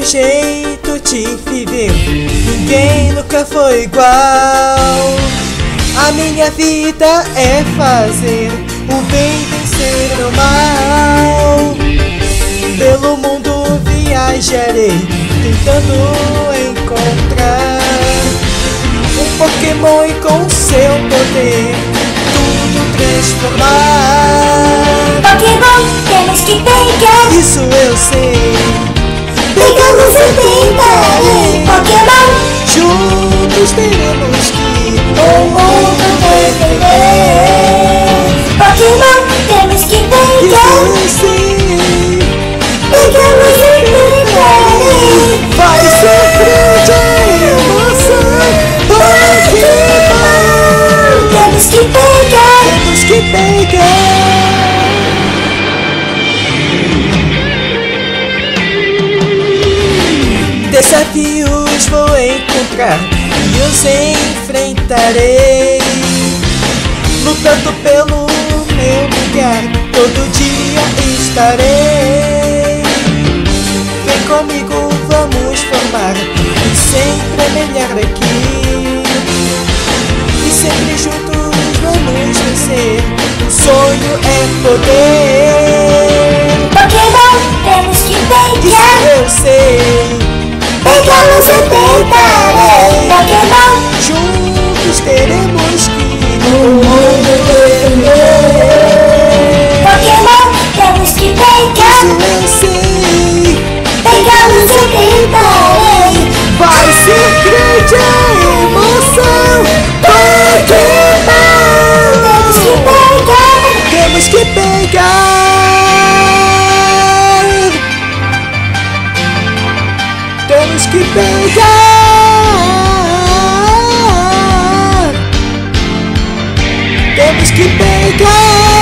jeito de viver, ninguém nunca foi igual. A minha vida é fazer o bem vencer o mal. Pelo mundo viajarei, tentando encontrar um Pokémon e com seu poder tudo transformar. Pokémon temos que pegar, Isso eu sei, pegamos e tentarei. Pokémon, juntos teremos que o mundo defender. Pokémon temos que Isso pegar, eu sei, pegamos e tentarei. vai ser grande a emoção. Pokémon, Temos que pegar, temos que pegar. Desafios vou encontrar e os enfrentarei, lutando pelo meu lugar, todo dia estarei. Vem comigo, vamos formar e sempre é melhor aqui, e sempre juntos vamos vencer. O sonho é poder. Pokémon temos que Isso pegar, eu sei, pegamos e tentarei. Pokémon, juntos teremos que o mundo defender. Pokémon temos que pegar, Isso eu sei, pegamos e tentarei. vai ser grande a emoção. Pokémon, Temos que pegar, temos que pegar. Temos que pegar. Temos que pegar.